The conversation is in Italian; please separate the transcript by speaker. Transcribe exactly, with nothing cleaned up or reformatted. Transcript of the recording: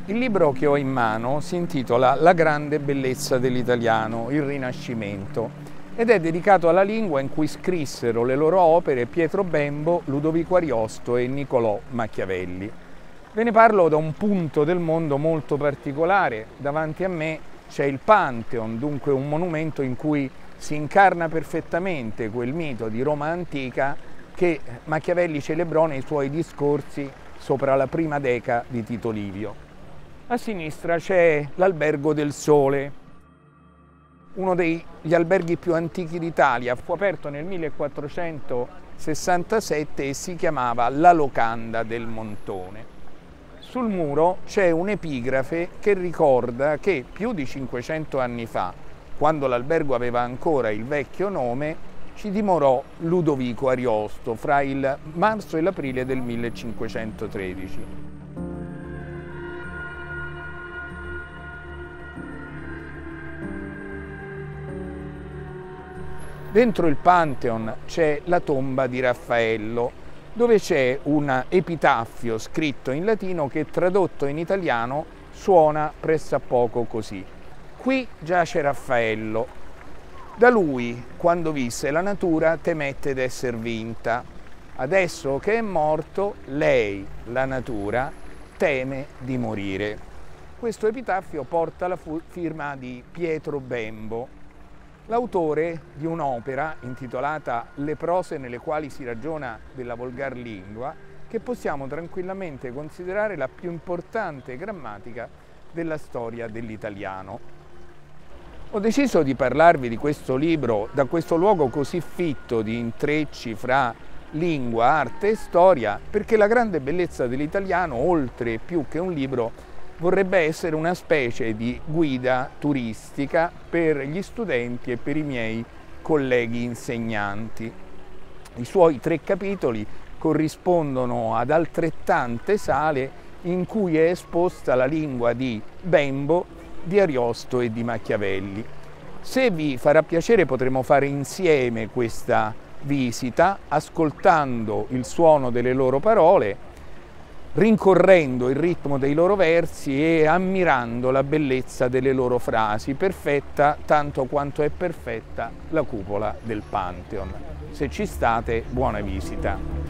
Speaker 1: Il libro che ho in mano si intitola La grande bellezza dell'italiano, il Rinascimento, ed è dedicato alla lingua in cui scrissero le loro opere Pietro Bembo, Ludovico Ariosto e Niccolò Machiavelli. Ve ne parlo da un punto del mondo molto particolare. Davanti a me c'è il Pantheon, dunque un monumento in cui si incarna perfettamente quel mito di Roma antica che Machiavelli celebrò nei suoi discorsi sopra la prima Deca di Tito Livio. A sinistra c'è l'Albergo del Sole, uno degli alberghi più antichi d'Italia. Fu aperto nel millequattrocentosessantasette e si chiamava La Locanda del Montone. Sul muro c'è un'epigrafe che ricorda che più di cinquecento anni fa, quando l'albergo aveva ancora il vecchio nome, ci dimorò Ludovico Ariosto fra il marzo e l'aprile del millecinquecentotredici. Dentro il Pantheon c'è la tomba di Raffaello, dove c'è un epitaffio scritto in latino che tradotto in italiano suona pressappoco così. Qui giace Raffaello. Da lui, quando visse la natura, temette d'esser vinta. Adesso che è morto, lei, la natura, teme di morire. Questo epitaffio porta la firma di Pietro Bembo, l'autore di un'opera intitolata Le prose nelle quali si ragiona della volgar lingua, che possiamo tranquillamente considerare la più importante grammatica della storia dell'italiano. Ho deciso di parlarvi di questo libro da questo luogo così fitto di intrecci fra lingua, arte e storia, perché la grande bellezza dell'italiano, oltre più che un libro, vorrebbe essere una specie di guida turistica per gli studenti e per i miei colleghi insegnanti. I suoi tre capitoli corrispondono ad altrettante sale in cui è esposta la lingua di Bembo, di Ariosto e di Machiavelli. Se vi farà piacere potremo fare insieme questa visita ascoltando il suono delle loro parole, rincorrendo il ritmo dei loro versi e ammirando la bellezza delle loro frasi, perfetta tanto quanto è perfetta la cupola del Pantheon. Se ci state, buona visita!